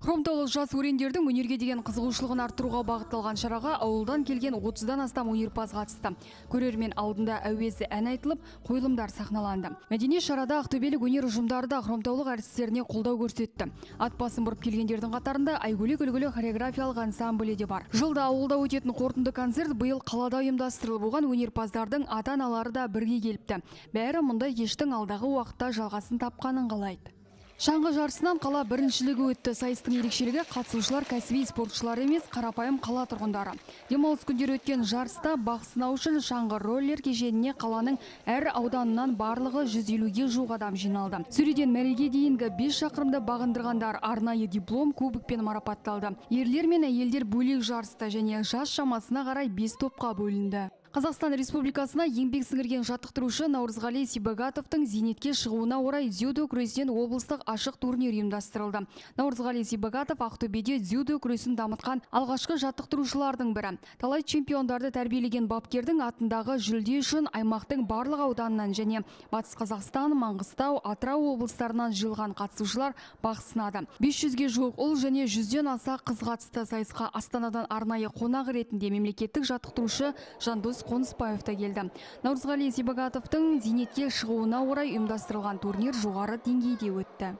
Хромтаулық жас өрендердің өнерге деген қызығушылығын арттыруға бағытталған шараға ауылдан келген 30-дан астам өнерпаз қатысты. Көрермен алдында әуезді ән айтылып, қойылымдар сахналанды. Мәдени шарада ақтөбелік өнер ұжымдары да хромтаулық әртістеріне қолдау көрсетті. Ат басын бұрып келгендердің қатарында Айгөлек үлгілі хореографиялық ансамблі де бар. Жылда ауылда өтетін қорытынды концерт биыл қалада ұйымдастырылып, оған өнерпаздардың ата-аналары да бірге келіпті. Бәрі мұндай кештің алдағы уақытта жалғасын тапқанын қалайды. Шаңғы жарысынан қала біріншілігі өтті. Сайыстың ерекшелігі қатысушылар кәсіби спортшылар емес, қарапайым қала тұрғындары. Демалыс күндері өткен жарыста бақ сынау үшін шаңғы роллер кешеніне қаланың әр ауданынан барлығы 150-ге жуық адам жиналды. Сөреден мәреге дейінгі 5 шақырымды бағындырғандар арнайы диплом, кубокпен марапатталды. Ерлер мен әйелдер бөлек жарысты және жас шамасына қарай 5 топқа бөлінді. Қазақстан Республикасына еңбек сіңірген жаттықтырушы Наурызғали Сибагатовтың зейнетке шығуына орай дзюдо күресінен облыстық ашық турнир ұйымдастырылды. Наурызғали Сибагатов Ақтөбеде дзюдо күресін дамытқан алғашқы жаттықтырушылардың бірі. Талай чемпиондарды тәрбиелеген бапкердің атындағы жүлде үшін аймақтың барлық ауданынан және Батыс Қазақстан, Маңғыстау, Атырау облыстарынан жиылған қатысушылар бақ сынады. 500-ге жуық ұл және 100-ден аса қыз қатысты. Сайысқа Астанадан арнайы қонақ ретінде мемлекеттік жаттықтырушы Жандос Қоныспаевта келді. Наурызғали Сибагатовтың зейнетке шығуына орай ұйымдастырылған турнир жоғары деңгейде өтті.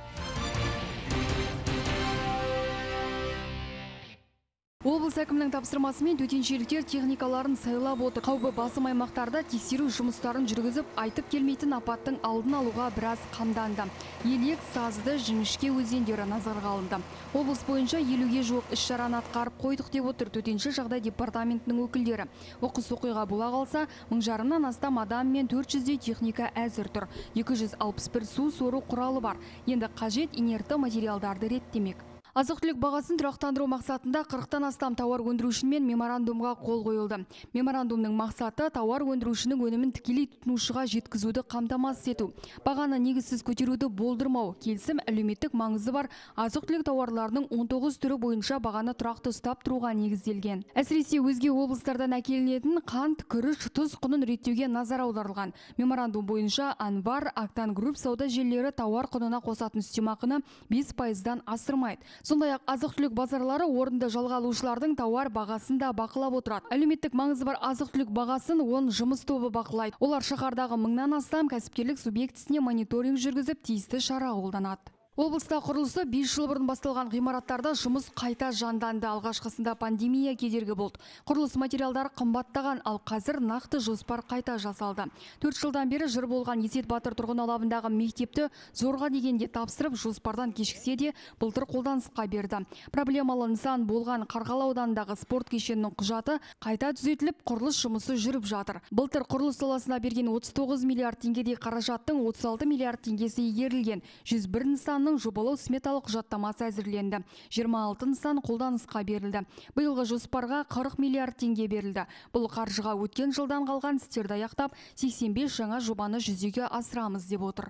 Облыс әкімінің тапсырмасымен төтеншеліктер техникаларын сайлап отыр. Қаупі басым аймақтарда тексеру жұмыстарын жүргізіп, айтып келмейтін апаттың алдын алуға біраз қамданды. Елек, Сазды, Жіңішке өзендері назарға алынды. Облыс бойынша 50-ге жуық іс-шараны атқарып қойдық деп отыр төтенше жағдай департаментінің өкілдері. Оқыс оқиға бола қалса, 1000-нан астам адам мен 400-дей техника әзір тұр. 261 су сору құралы бар. Енді қажет инертті материалдарды реттемек. Азық-түлік бағасын тұрақтандыру мақсатында 40-тан астам тауар өндірушімен меморандумға қол қойылды. Меморандумның мақсаты тауар өндірушінің өнімін тікелей тұтынушыға жеткізуді қамтамасыз ету. Бағаны негізсіз көтеруді болдырмау. Келісім әлеуметтік маңызы бар азық-түлік тауарларының 19 түрі бойынша бағаны тұрақты ұстап тұруға негізделген. Әсіресе өзге облыстардан әкелінетін қант, күріш, тұз құнын реттеуге назар аударылған. Меморандум бойынша Анвар, Актан Групп сауда желілері тауар құнына қосатын үстемақыны 5%-дан асырмайды. Сондай-ақ азық-түлік базарлары орынды жалға алушылардың тауар бағасын да бақылап отырады. Әлеуметтік маңызы бар азық-түлік бағасын 10 жұмыс тобы бақылайды. Олар шаһардағы 1000-нан астам кәсіпкерлік субъектісіне мониторинг жүргізіп, тиісті шара қолданады. Облыста құрылысы 5 жыл бұрын басталған ғимараттарда жұмыс қайта жанданды. Алғашқысында пандемия кедергі болды. Құрылыс материалдары қымбаттаған, ал қазір нақты жоспар қайта жасалды. 4 жылдан бері жыр болған Есет Батыр тұрғын алабындағы мектепті зорға дегенде тапсырып, жоспардан кешіксе де былтыр қолданысқа берді. Проблемалы нысан болған Қарғалы ауданындағы спорт кешенінің құжаты қайта түзетіліп, құрылыс жұмысы жүріп жатыр. Былтыр құрылыс саласына берген 39 миллиард теңгедей қаражаттың 36 миллиард теңгесі игерілген. 101 нысан жобалау сметалық құжаттамасы әзірленді. 26 нысан қолданысқа берілді. Биылғы жоспарға 40 миллиард теңге берілді. Бұл қаржыға өткен жылдан қалған істерді аяқтап, 85 жаңа жобаны жүзеге асырамыз деп отыр.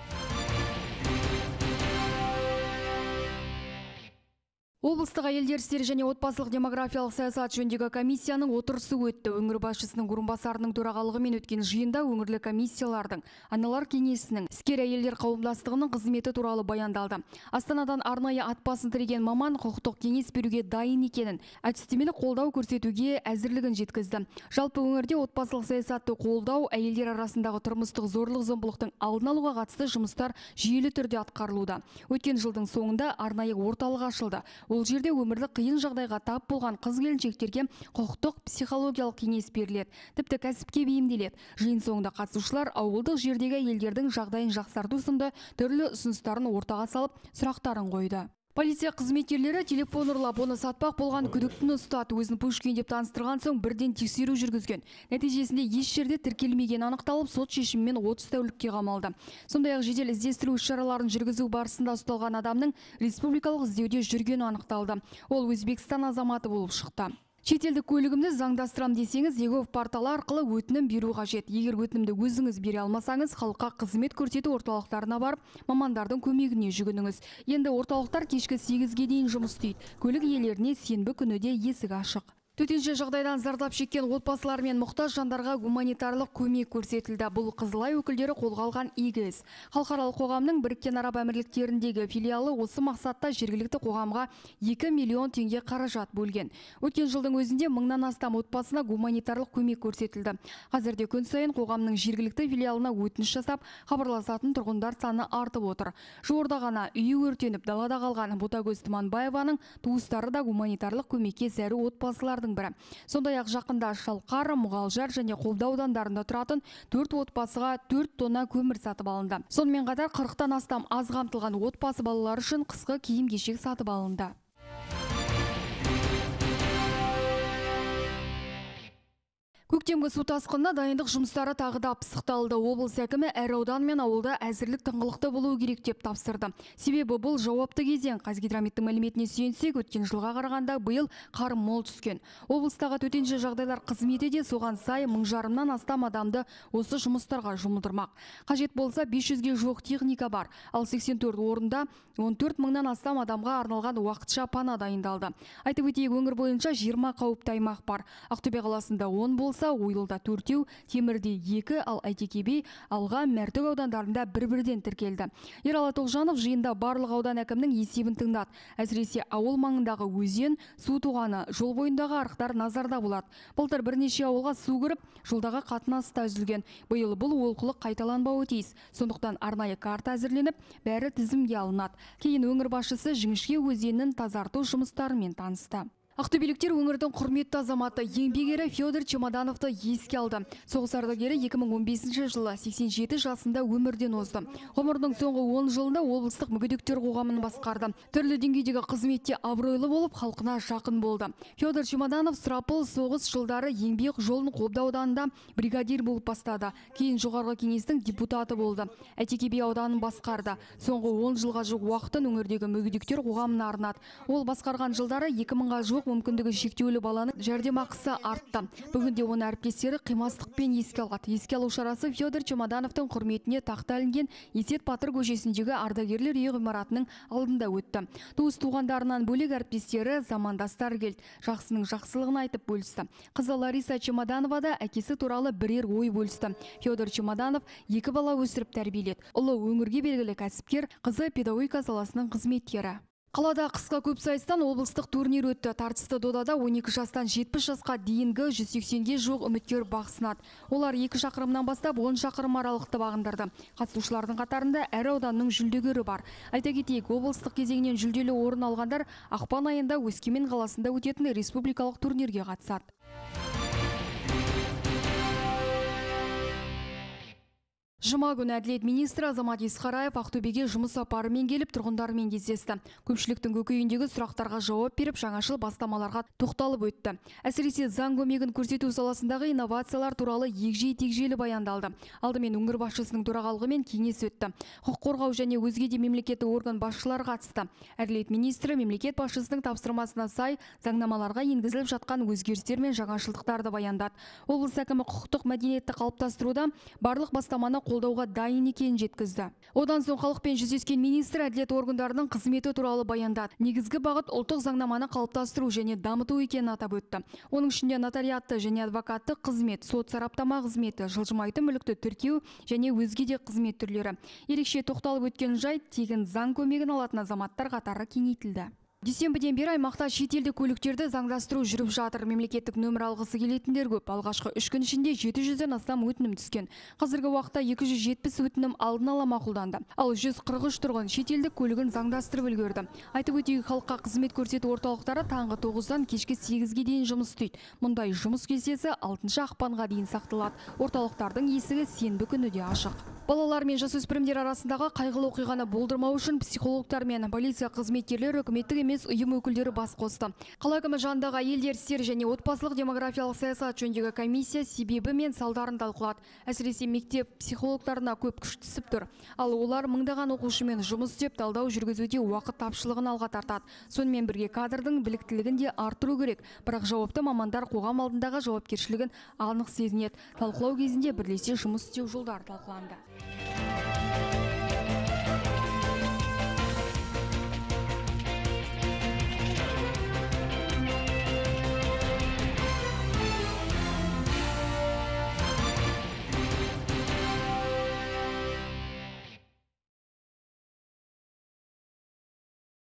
Облыстық әйелдер істері және отбасылық демографиялық саясат жөніндегі комиссияның отырысы өтті. Өңір басшысының орынбасарының төрағалығымен өткен жиында өңірлік комиссиялардың, аналар кеңесінің, іскер әйелдер қауымдастығының қызметі туралы баяндалды. Астанадан арнайы ат басын тіреген маман құқықтық кеңес беруге дайын екенін, әдістемелік қолдау көрсетуге әзірлігін жеткізді. Жалпы өңірде отбасылық саясатты қолдау, әйелдер арасындағы тұрмыстық зорлық-зомбылықтың алдын алуға қатысты жұмыстар жүйелі түрде атқарылуда. Өткен жылдың соңында арнайы орталық ашылды. Ол жерде өмірлік қиын жағдайға тап болған қыз-келіншектерге құқықтық психологиялық кеңес беріледі, тіпті кәсіпке бейімделеді. Жиын соңында қатысушылар ауылдық жердегі әйелдердің жағдайын жақсарту сынды түрлі ұсыныстарын ортаға салып, сұрақтарын қойды. Полиция қызметкерлері телефон ұрлап, оны сатпақ болған күдіктіні ұстады. Өзін Пушкин деп таныстырған соң бірден тексеру жүргізген. Нәтижесінде еш жерде тіркелмеген анықталып, сот шешімімен 30 тәулікке қамалды. Сондай-ақ жедел іздестіру іс-шараларын жүргізу барысында ұсталған адамның республикалық іздеуде жүргені анықталды. Ол Өзбекстан азаматы болып шықты. Шетелдік көлігімді заңдастырам десеңіз, Егов порталы арқылы өтінім беру қажет. Егер өтінімді өзіңіз бере алмасаңыз, халыққа қызмет көрсету орталықтарына барып, мамандардың көмегіне жүгініңіз. Енді орталықтар кешкі 8-ге дейін жұмыс істейді. Көлік иелеріне сенбі күні де есік ашық. Төтенше жағдайдан зардап шеккен отбасылар мен мұқтаж жандарға гуманитарлық көмек көрсетілді. Бұл Қызылай өкілдері қолға алған игі іс. Халықаралық қоғамның Біріккен Араб Әмірліктеріндегі филиалы осы мақсатта жергілікті қоғамға 2 миллион теңге қаражат бөлген. Өткен жылдың өзінде 1000-нан астам отбасына гуманитарлық көмек көрсетілді. Қазірде күн сайын қоғамның жергілікті филиалына өтініш жасап, хабарласатын тұрғындар саны артып отыр. Жуырда ғана үйі өртеніп далада қалған Ботагөз Тұманбаеваның туыстары да гуманитарлық көмекке зәру отбасылардың бірі. Сондай-ақ жақында Шалқар, Мұғалжар және Қобда аудандарында тұратын 4 отбасыға 4 тонна көмір сатып алынды. Сонымен қатар 40-тан астам аз қамтылған отбасы балалары үшін қысқы киім-кешек сатып алынды. Көктемгі су тасқынына дайындық жұмыстары тағы да пысықталды. Облыс әкімі әр аудан мен ауылда әзірлік тыңғылықты болуы керек деп тапсырды. Себебі бұл жауапты кезең. Қазгидрометтің мәліметіне сүйенсек, өткен жылға қарағанда биыл қар мол түскен. Облыстағы төтенше жағдайлар қызметі де соған сай 1500-нан астам адамды осы жұмыстарға жұмылдырмақ. Қажет болса 500-ге жуық техника бар. Ал 84 орында 14 мыңнан астам адамға арналған уақытша пана дайындалды. Айтып өтейік, өңір бойынша 20 қауіпті аймақ бар. Ақтөбе қаласында 10 болса, Ойылда 4, Темірде 2, ал Әйтеке би, Алға, Мәртөк аудандарында бір-бірден тіркелді. Ералы Тоғжанов жиында барлық аудан әкімнің есебін тыңдады. Әсіресе ауыл маңындағы өзен, су туғаны, жол бойындағы арықтар назарда болады. Былтыр бірнеше ауылға су кіріп, жолдағы қатынас та үзілген. Биыл бұл олқылық қайталанбауы тиіс. Сондықтан арнайы карта әзірленіп, бәрі тізімге алынады. Кейін өңір басшысы Жіңішке өзенін тазарту жұмыстарымен танысты. Ақтөбеліктер өңірдің құрметті азаматы еңбек ері Федор Чемодановты еске алды. Соғыс ардагері 2015 жылы 87 жасында өмірден озды. Ғұмырының соңғы 10 жылында облыстық мүгедектер қоғамын басқарды. Түрлі деңгейдегі қызметте абыройлы болып, халқына жақын болды. Федор Чемоданов сұрапыл соғыс жылдары еңбек жолын Қобда ауданында бригадир болып бастады. Кейін жоғарғы кеңестің депутаты болды. Әйтеке би ауданын басқарды. Соңғы 10 жылға жуық уақытын өңірдегі мүгедектер қоғамына арнады. Ол басқарған жылдары 2000-ға жуық мүмкіндігі шектеулі баланың жәрдемақысы артты. Бүгінде оны әріптестері қимастықпен еске алады. Еске алу шарасы Федор Чемодановтың құрметіне тақта ілінген Есет Батыр көшесіндегі ардагерлер үйі ғимаратының алдында өтті. Туыс туғандарынан бөлек әріптестері, замандастар келді. Жақсының жақсылығын айтып бөлісті. Қызы Лариса Чемоданова да әкесі туралы бірер ой бөлісті. Федор Чемоданов 2 бала өсіріп тәрбиеледі. Ұлы өңірге белгілі кәсіпкер, қызы педагогика саласының қызметкері. Қалада қысқа көпсайыстан облыстық турнир өтті. Тартысты додада 12 жастан 70 жасқа дейінгі 180-ге жуық үміткер бақ сынады. Олар 2 шақырымнан бастап 10 шақырым аралықты бағындырды. Қатысушылардың қатарында әр ауданның жүлдегері бар. Айта кетейік, облыстық кезеңнен жүлделі орын алғандар ақпан айында Өскемен қаласында өтетін республикалық турнирге қатысады. Жұма күні әділет министрі Азамат Исқараев Ақтөбеге жұмыс сапарымен келіп тұрғындармен кездесті. Көпшіліктің көкейіндегі сұрақтарға жауап беріп, жаңашыл бастамаларға тоқталып өтті. Әсіресе заң көмегін көрсету саласындағы инновациялар туралы егжей-тегжейлі баяндалды. Алдымен өңір басшысының төрағалығымен кеңес өтті. Құқық қорғау және өзге де мемлекеттік орган басшылары қатысты. Әділет министрі мемлекет басшысының тапсырмасына сай заңнамаларға енгізіліп жатқан өзгерістер мен жаңашылдықтарды баяндады. Облыс әкімі құқықтық мәдениетті қалыптастыруда барлық бастаманы қолдауға дайын екенін жеткізді. Одан соң халықпен жүздескен министр әділет органдарының қызметі туралы баяндады. Негізгі бағыт ұлттық заңнаманы қалыптастыру және дамыту екенін атап өтті. Оның ішінде нотариатты және адвокатты қызмет, сот сараптама қызметі, жылжымайтын мүлікті тіркеу және өзге де қызмет түрлері. Ерекше тоқталып өткен жайт, тегін заң көмегін алатын азаматтар қатары кеңейтілді. Дүйсенбіден бері аймақта шетелдік көліктерді заңдастыру жүріп жатыр. Мемлекеттік нөмір алғысы келетіндер көп. Алғашқы 3 күн ішінде 700-ден астам өтінім түскен. Қазіргі уақытта 270 өтінім алдын ала мақұлданды. Ал 143 тұрғын шетелдік көлігін заңдастырып үлгерді. Айтып өтейік, халыққа қызмет көрсету орталықтары таңғы 9-дан кешкі 8-ге дейін жұмыс істейді. Мұндай жұмыс кестесі 6 ақпанға дейін сақталады. Орталықтардың есігі сенбі күні де ашық. Балалар мен жасөспірімдер арасындағы қайғылы оқиғаны болдырмау үшін психологтар мен полиция қызметкерлері үкіметтік емес ұйым өкілдері бас қосты. Қала әкімі жанындағы әйелдер істері және отбасылық демографиялық саясат жөніндегі комиссия себебі мен салдарын талқылады. Әсіресе мектеп психологтарына көп күш түсіп тұр. Ал олар мыңдаған оқушымен жұмыс істеп талдау жүргізуде уақыт тапшылығын алға тартады. Сонымен бірге кадрдың біліктілігін де арттыру керек. Бірақ жауапты мамандар қоғам алдындағы жауапкершілігін анық сезінеді. Талқылау кезінде бірлесе жұмыс істеу жолдары талқыланды.